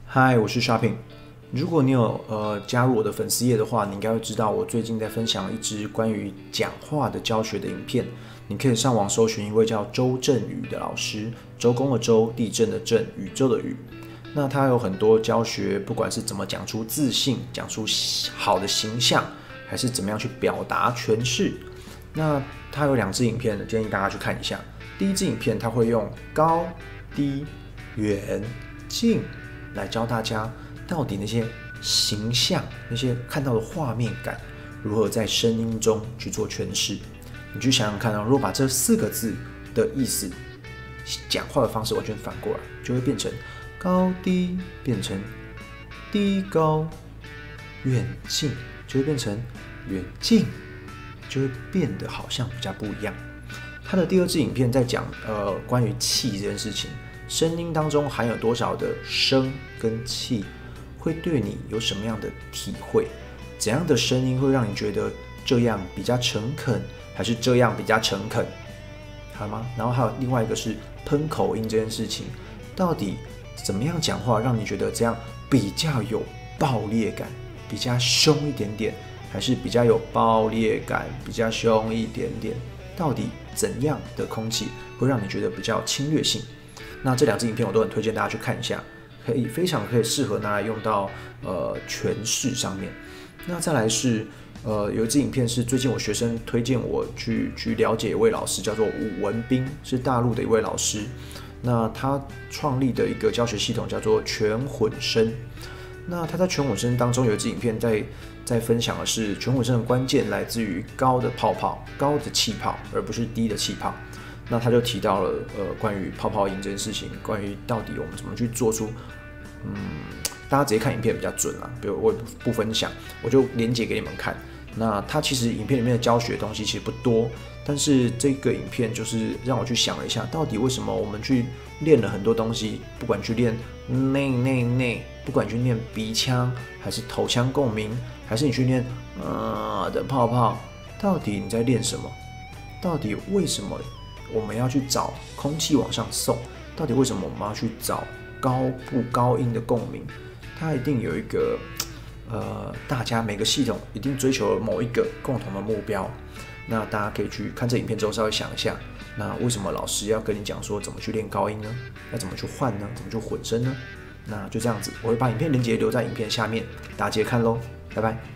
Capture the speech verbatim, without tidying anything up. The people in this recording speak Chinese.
嗨，我是 Shopping。如果你有呃加入我的粉丝页的话，你应该会知道我最近在分享一支关于讲话的教学的影片。你可以上网搜寻一位叫周振宇的老师，周公的周，地震的震，宇宙的宇。那他有很多教学，不管是怎么讲出自信，讲出好的形象，还是怎么样去表达诠释。那他有两支影片，建议大家去看一下。第一支影片他会用高、低、远、近来教大家到底那些形象、那些看到的画面感，如何在声音中去做诠释。你去想想看啊，如果把这四个字的意思，讲话的方式完全反过来，就会变成高低变成低高，远近就会变成远近，就会变得好像比较不一样。他的第二支影片在讲呃关于气这件事情，声音当中含有多少的声跟气，会对你有什么样的体会？怎样的声音会让你觉得这样比较诚恳，还是这样比较诚恳？好吗？然后还有另外一个是喷口音这件事情，到底怎么样讲话让你觉得这样比较有爆裂感，比较凶一点点，还是比较有爆裂感，比较凶一点点？到底怎样的空气会让你觉得比较侵略性？那这两支影片我都很推荐大家去看一下，可以非常可以适合拿来用到呃诠释上面。那再来是呃有一支影片是最近我学生推荐我去去了解一位老师，叫做武文彬，是大陆的一位老师。那他创立的一个教学系统叫做全混声。那他在全混声当中有一支影片在在分享的是全混声的关键来自于高的泡泡、高的气泡，而不是低的气泡。那他就提到了呃关于泡泡音这件事情，关于到底我们怎么去做出，嗯，大家直接看影片比较准啦。比如我也不分享，我就连结给你们看。那他其实影片里面的教学的东西其实不多，但是这个影片就是让我去想了一下，到底为什么我们去练了很多东西，不管去练内内内，不管去练鼻腔，还是头腔共鸣，还是你去练呃的泡泡，到底你在练什么？到底为什么我们要去找空气往上送？到底为什么我们要去找高不高音的共鸣？它一定有一个呃，大家每个系统一定追求某一个共同的目标。那大家可以去看这影片之后稍微想一下，那为什么老师要跟你讲说怎么去练高音呢？要怎么去换呢？怎么去混声呢？那就这样子，我会把影片连结留在影片下面，大家直接看咯，拜拜。